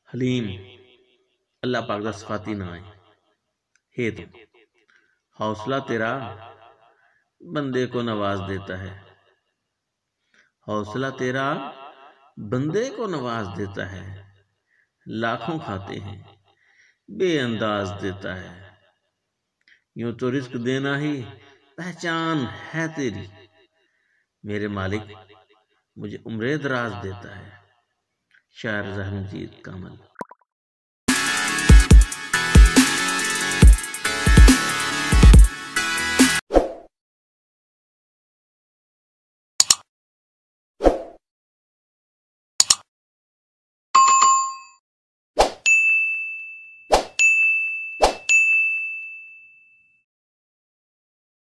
हलीम अल्लाह पाक दा सिफाती ना है। हे तो हौसला तेरा बंदे को नवाज देता है, हौसला तेरा बंदे को नवाज देता है। लाखों खाते हैं बेअंदाज देता है। यूं तो रिस्क देना ही पहचान है तेरी। मेरे मालिक मुझे उम्र दराज देता है। शायर जहरमजीद कामल।